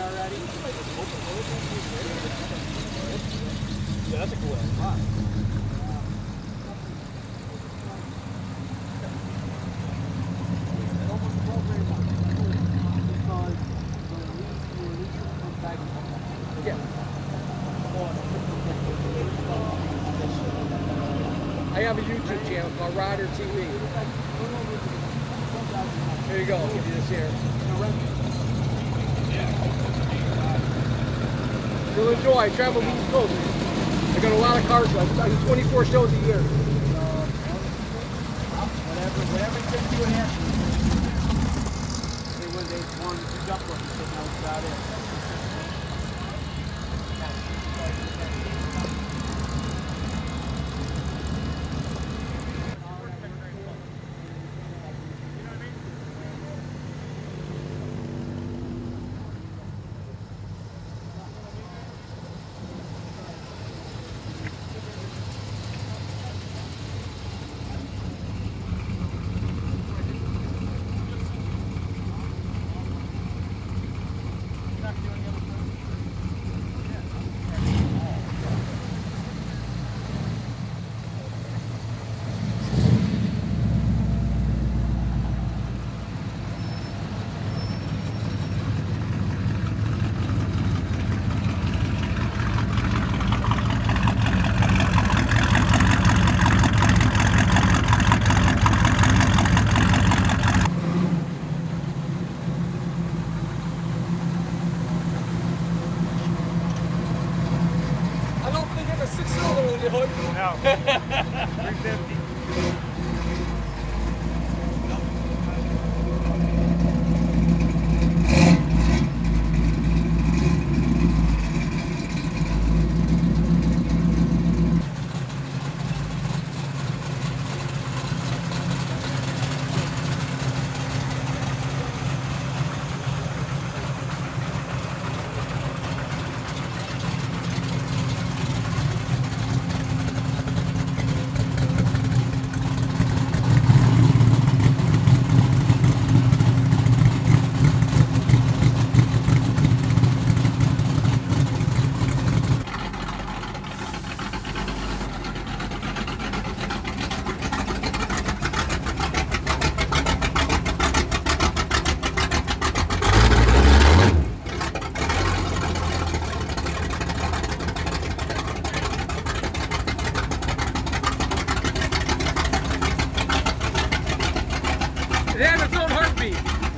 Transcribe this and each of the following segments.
Yeah, that's a cool spot. I have a YouTube channel called Rider TV. Here you go, I'll give you this here. You'll enjoy. I travel the East Coast. I got a lot of car shows. I do 24 shows a year. Whatever gets you an answer. Say one day one, two jump ones, so that was about it. No. 350. It has its own heartbeat.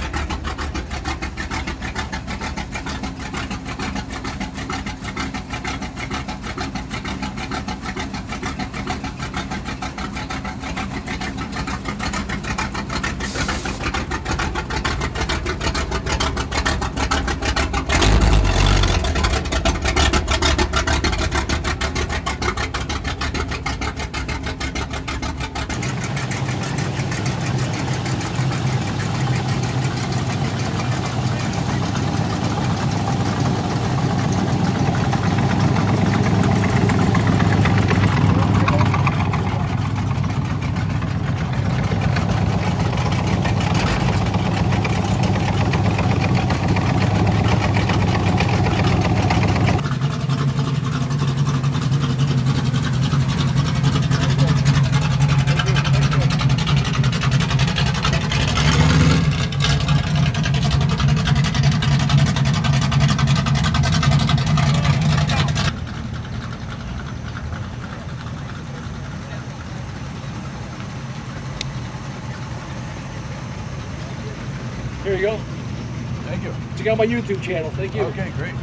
Here you go. Thank you. Check out my YouTube channel. Thank you. Okay, great.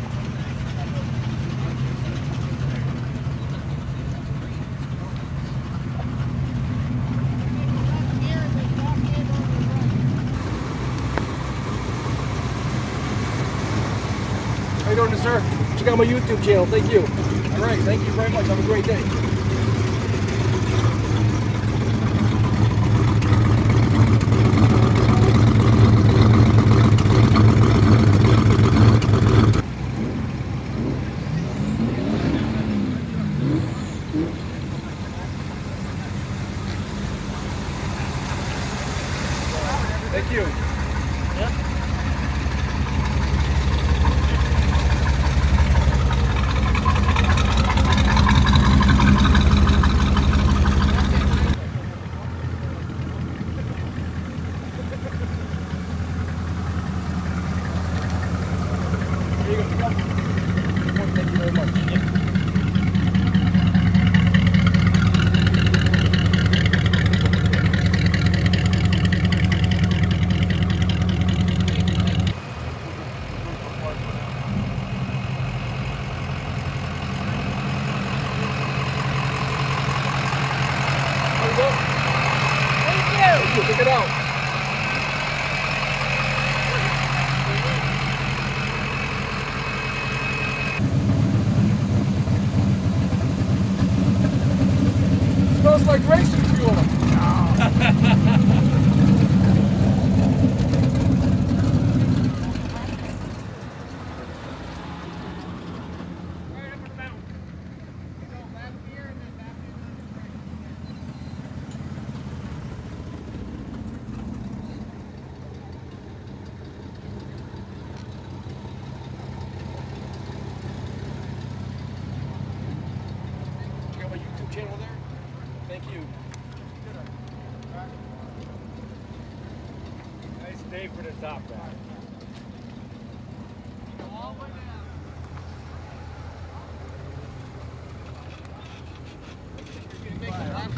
How you doing, sir? Check out my YouTube channel. Thank you. All right. Thank you very much. Have a great day. Thank you. Yeah. you. Check it out. Smells like racing fuel. Channel there. Thank you. Nice day for the top guy. All the way down. You're gonna make it, huh?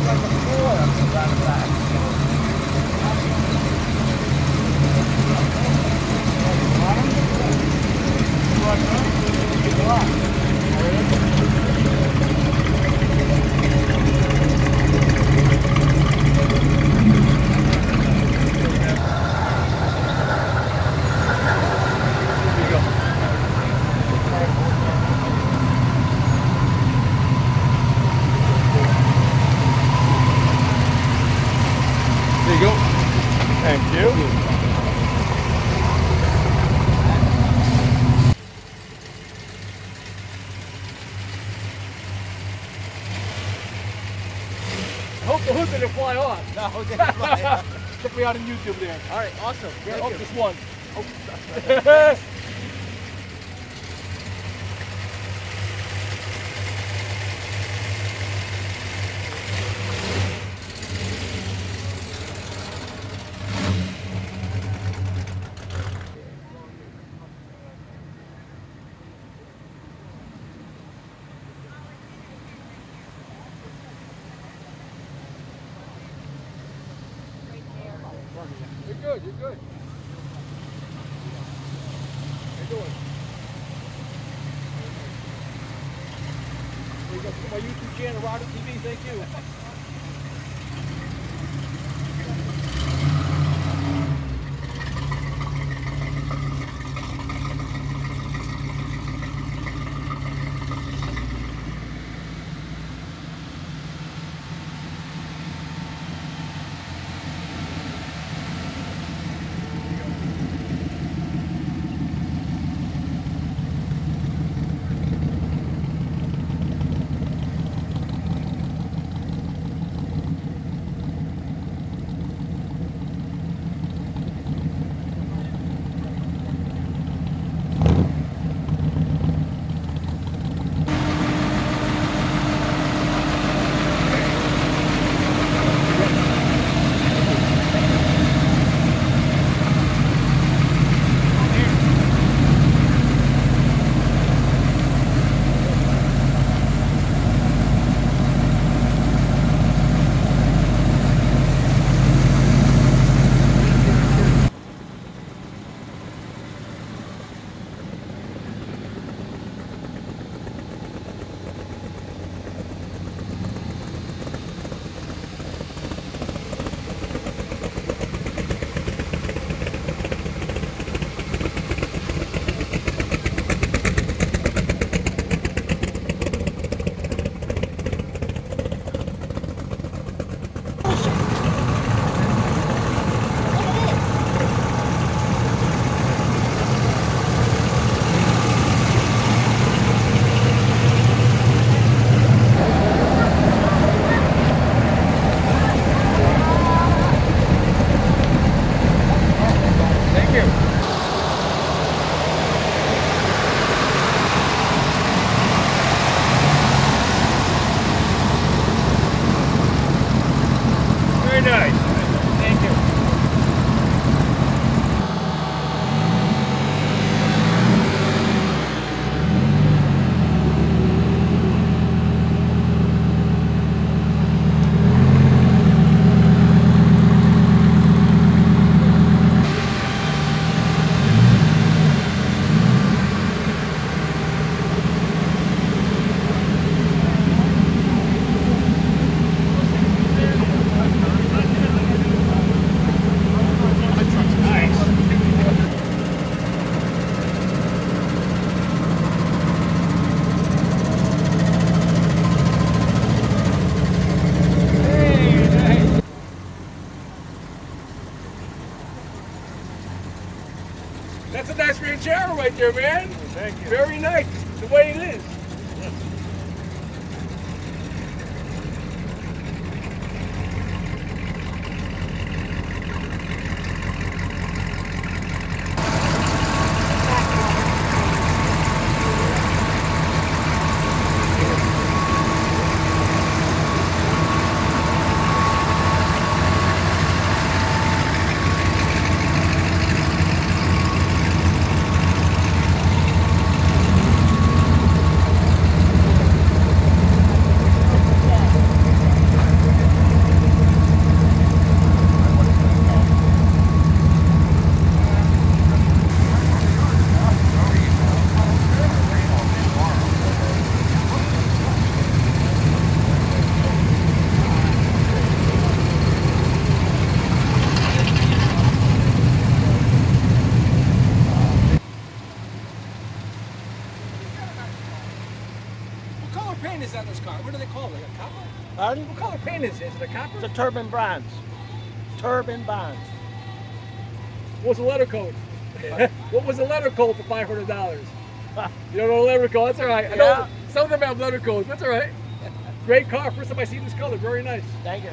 There you go. Thank you. I hope the hood didn't fly off. No, it didn't fly. Check me out on YouTube there. All right, awesome. Yeah, Thank oh, you. just one. Oh, You're good, you're good. How you doing? There you go. My YouTube channel, Rodder TV, thank you. Very nice. thank you. That's a nice ranchero right there, man. Thank you. Very nice, the way it is. call it? Like a copper? What color paint is it? Is it a copper? It's a turbine bronze. Turbine bronze. What's the letter code? What was the letter code for $500? You don't know the letter code? That's all right. I know some of them have letter codes. That's all right. Great car. First time I see this color. Very nice. Thank you.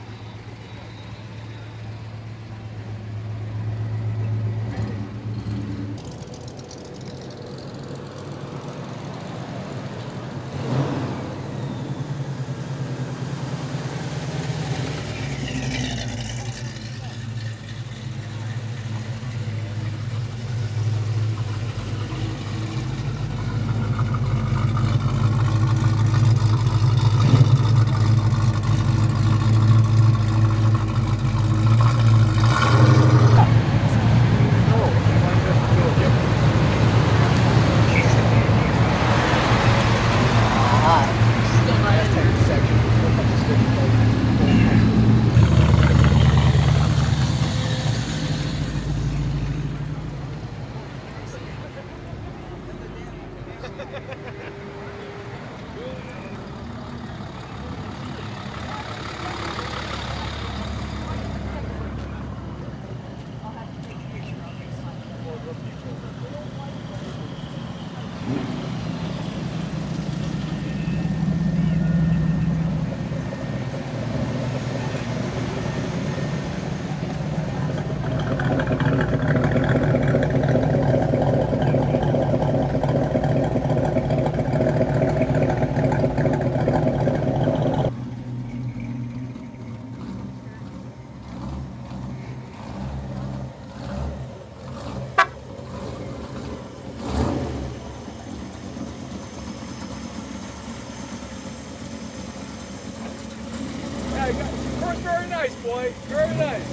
Very nice, boy. Very nice.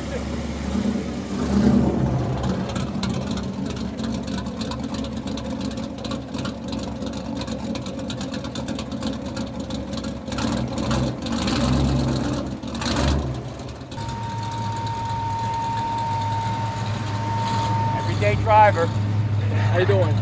Everyday driver. How you doing?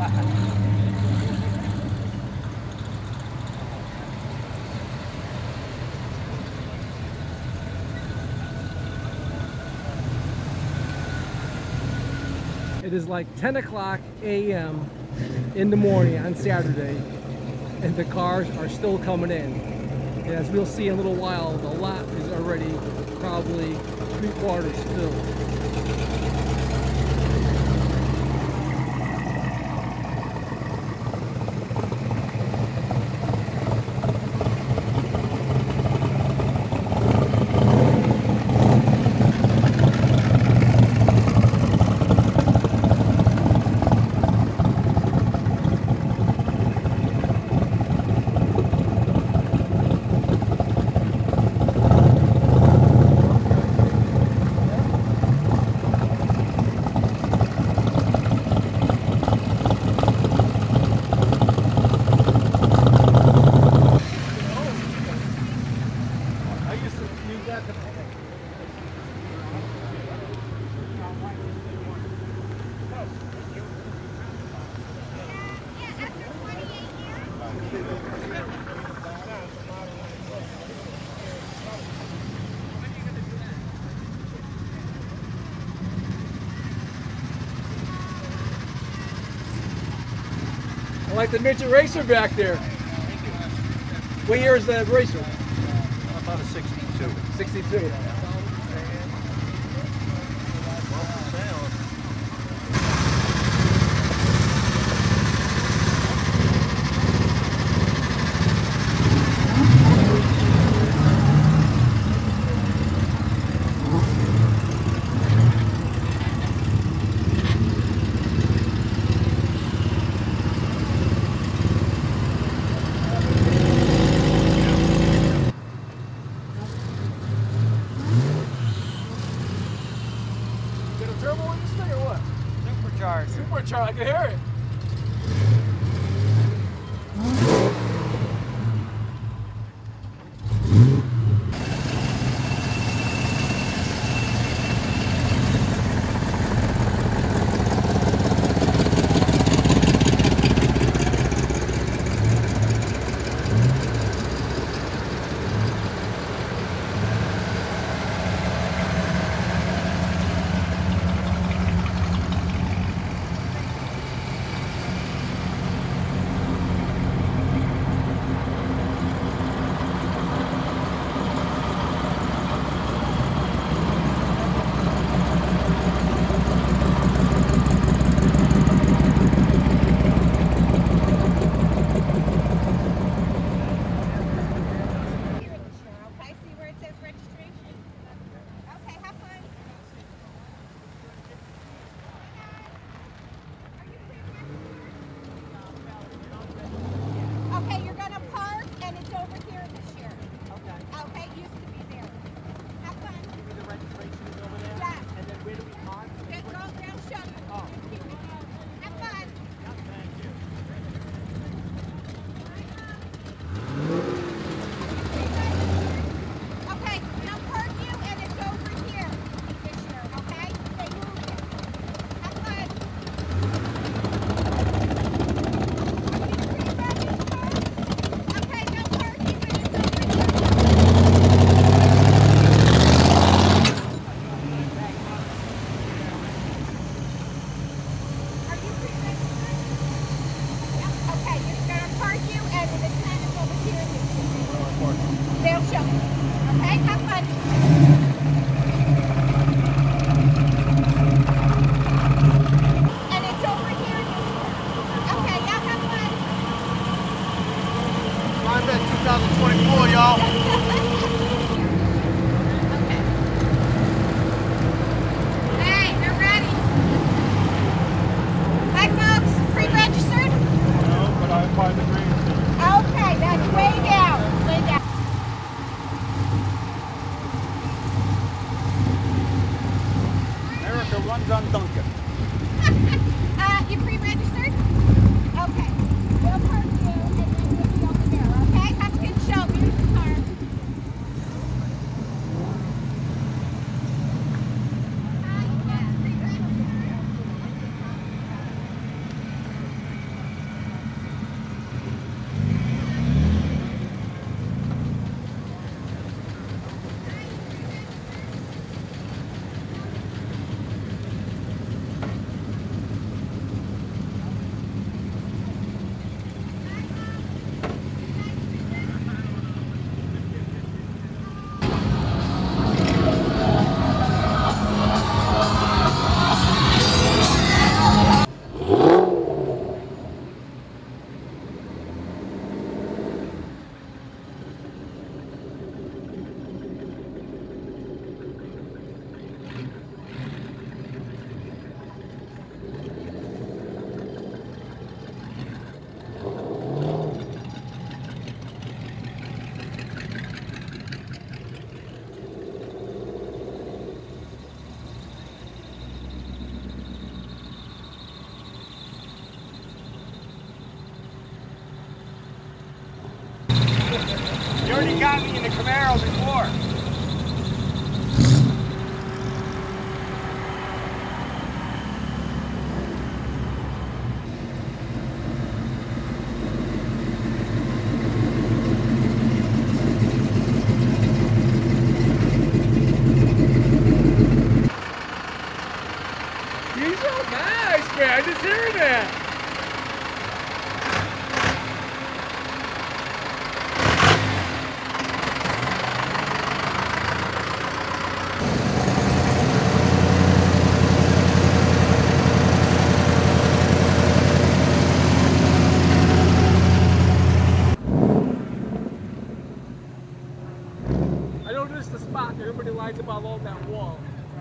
It is like 10 o'clock a.m. in the morning on Saturday, and the cars are still coming in. And as we'll see in a little while, the lot is already probably 3/4 filled. I like the midget racer back there. What year is the racer? About a 62. 62. Turbo in this thing or what? Supercharged. Supercharged, I can hear it. already got me in the Camaro before. He's so nice, man. I just heard that. I know this is the spot that everybody lines up along that wall.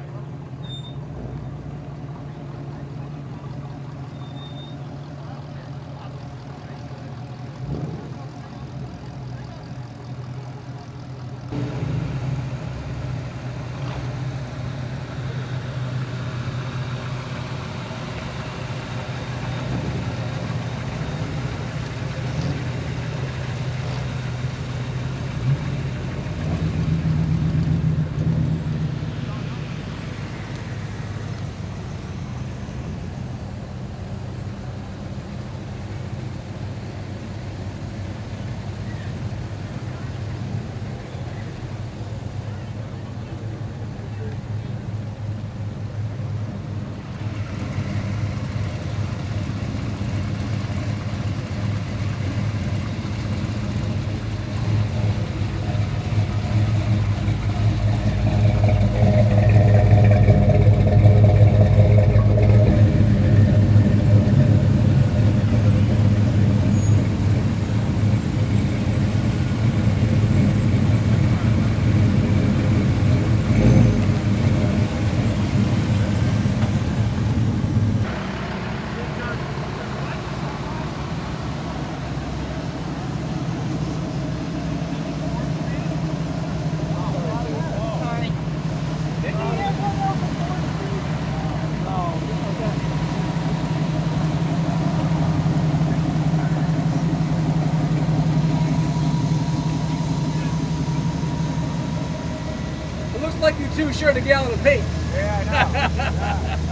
It looks like you two shared a gallon of paint. Yeah, I know.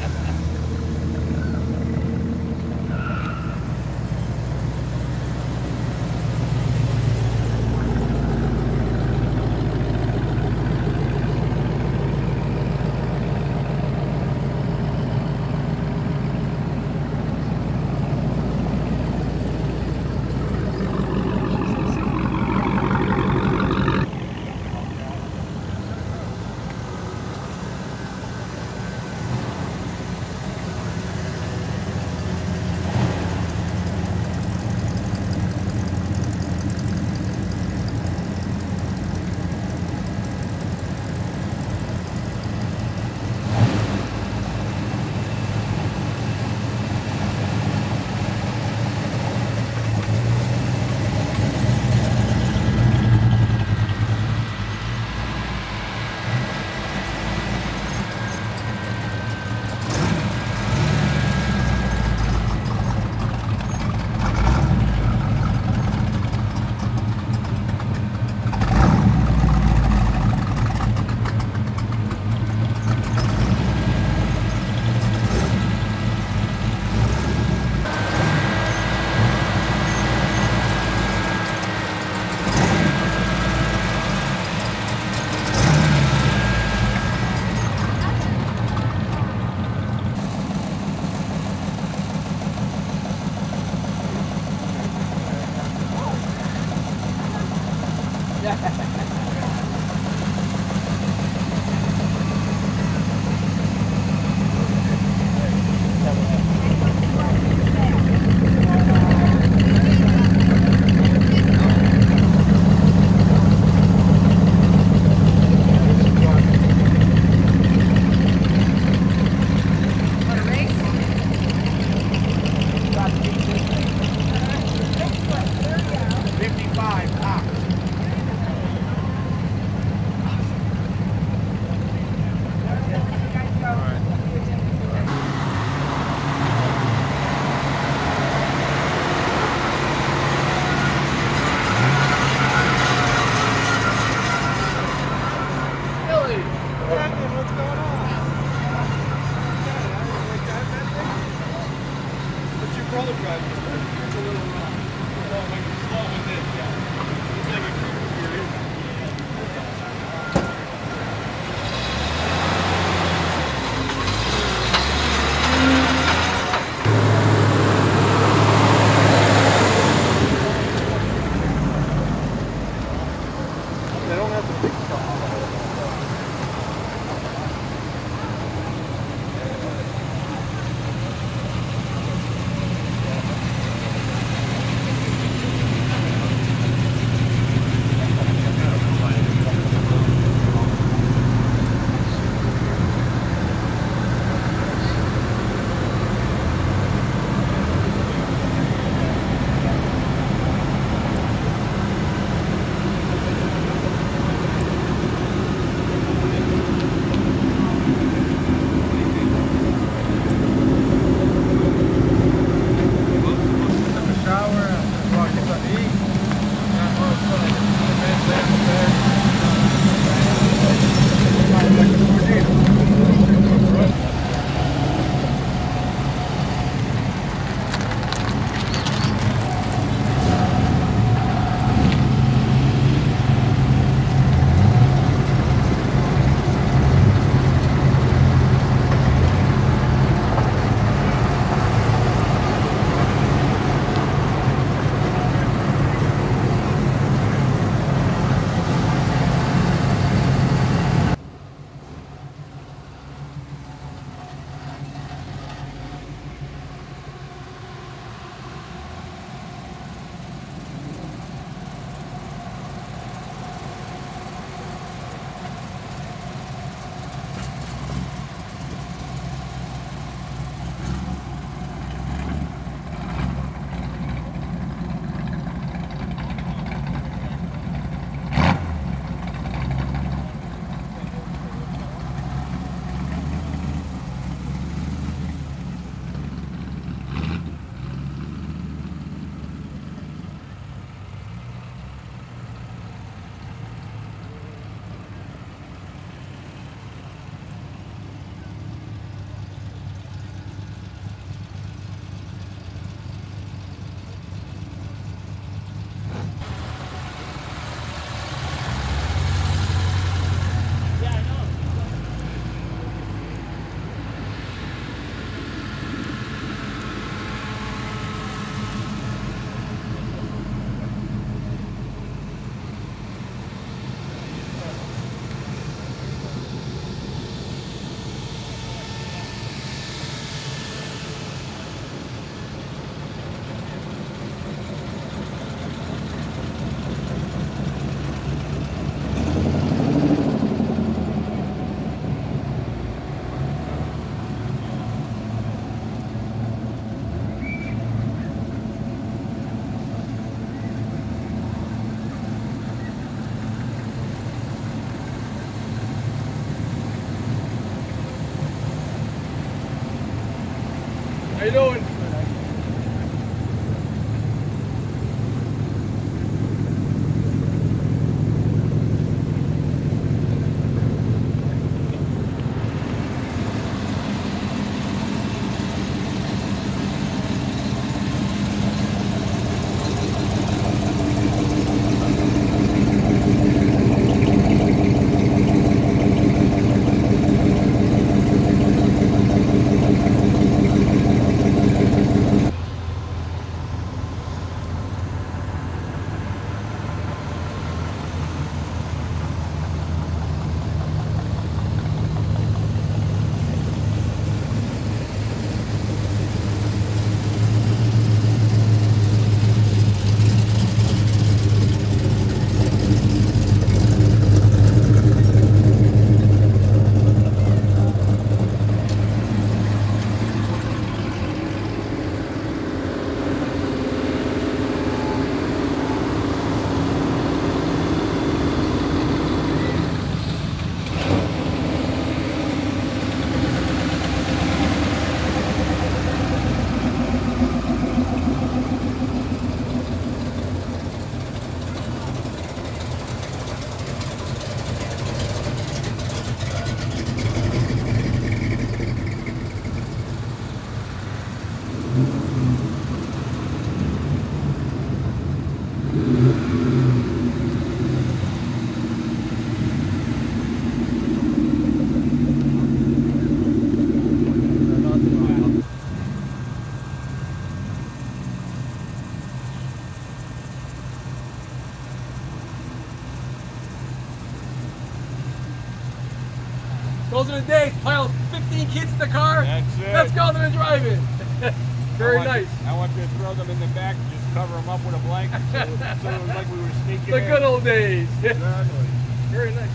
They don't have the big stuff. How you doing? Those are the days. Pile 15 kids in the car. That's it. Let's go to the drive-in. Very I want nice. I want to throw them in the back and just cover them up with a blanket so it was like we were sneaking The in. good old days. Exactly. Very nice.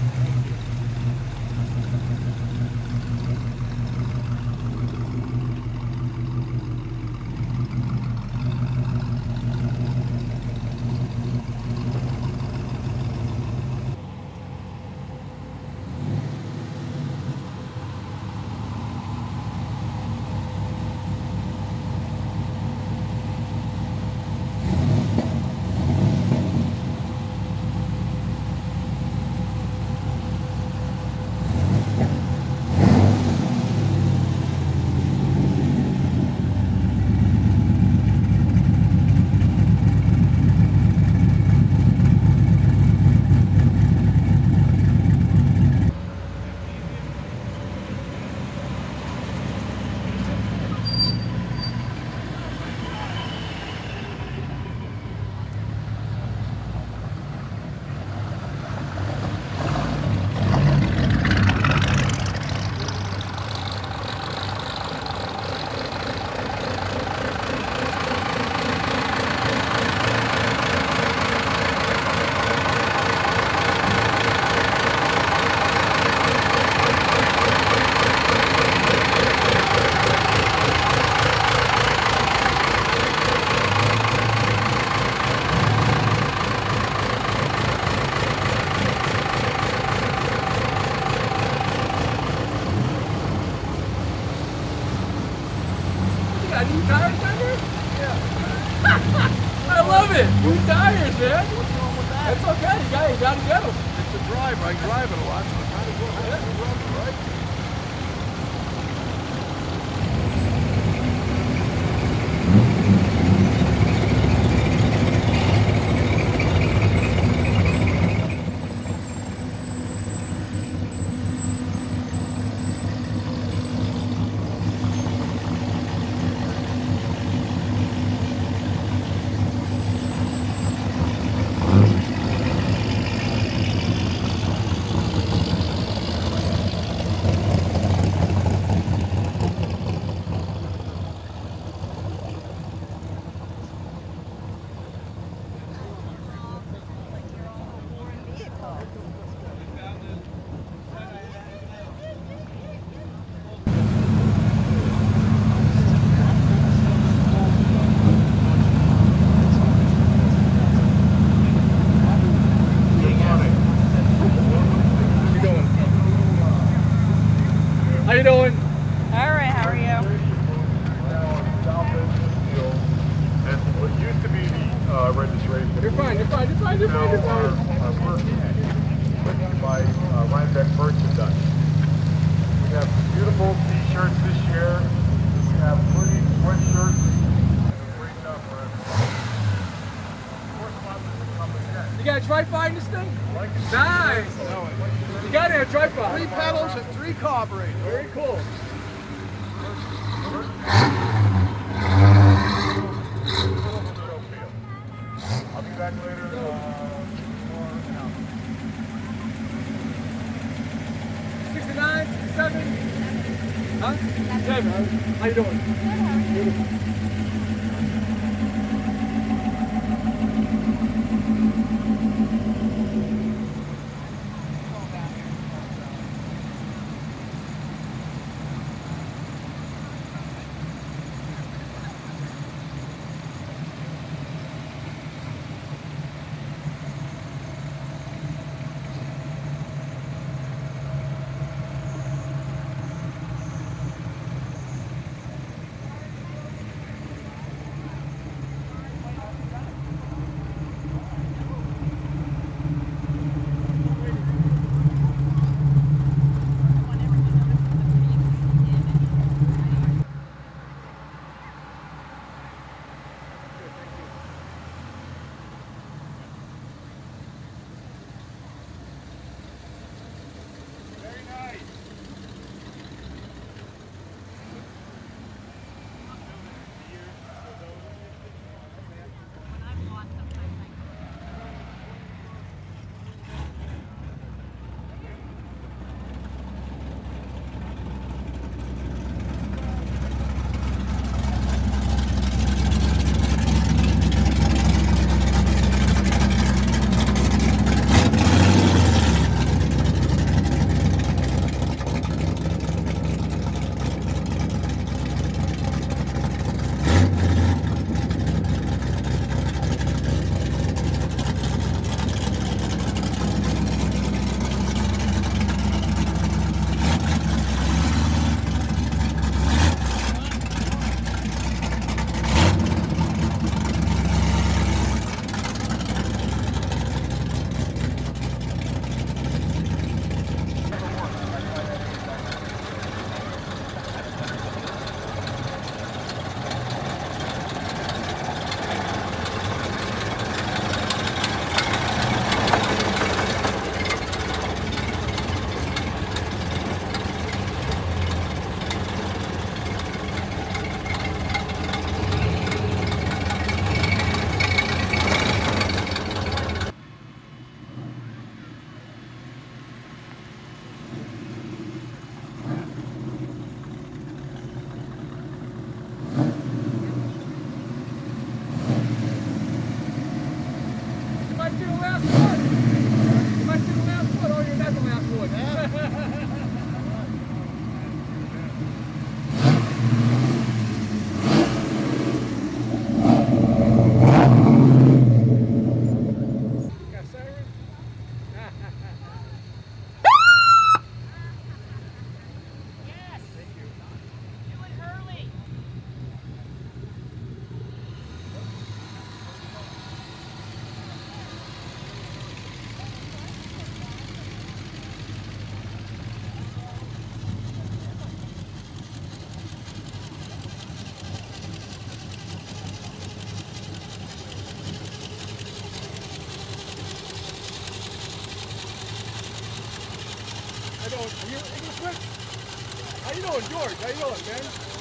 got new tires on there? Yeah. I love it. New tires, man. What's wrong with that? That's okay. You got to get them. It's a drive. I drive it a lot, so I might as well have to run it, right? How you doing? All right, how are you? And what used to be the registration. You're fine, you're fine, you're fine, you're fine, you're fine. By Rhinebeck merchandise. We have beautiful t-shirts this year. We have pretty sweatshirts. Great stuff for everyone. Of course, sponsors will come again. You got a tripod in this thing? Like it. Nice. You got it, a tripod. 3 pedals and 3 carburetors. Very cool. I'll be back later. For an hour. 69, 67. Huh? 7. How you doing? Beautiful. I don't. Are you English? How you doing, George? How you doing, man?